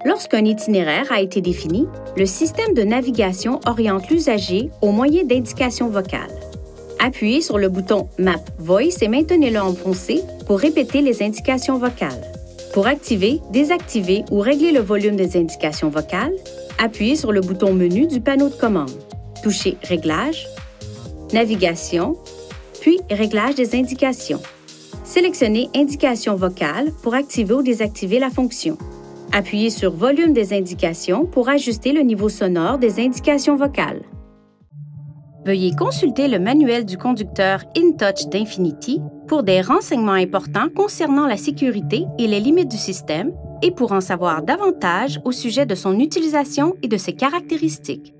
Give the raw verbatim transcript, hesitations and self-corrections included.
Lorsqu'un itinéraire a été défini, le système de navigation oriente l'usager au moyen d'indications vocales. Appuyez sur le bouton Map Voice et maintenez-le enfoncé pour répéter les indications vocales. Pour activer, désactiver ou régler le volume des indications vocales, appuyez sur le bouton Menu du panneau de commande. Touchez Réglages, Navigation, puis Réglage des indications. Sélectionnez Indications vocales pour activer ou désactiver la fonction. Appuyez sur Volume des indications pour ajuster le niveau sonore des indications vocales. Veuillez consulter le manuel du conducteur InTouch d'Infinity pour des renseignements importants concernant la sécurité et les limites du système et pour en savoir davantage au sujet de son utilisation et de ses caractéristiques.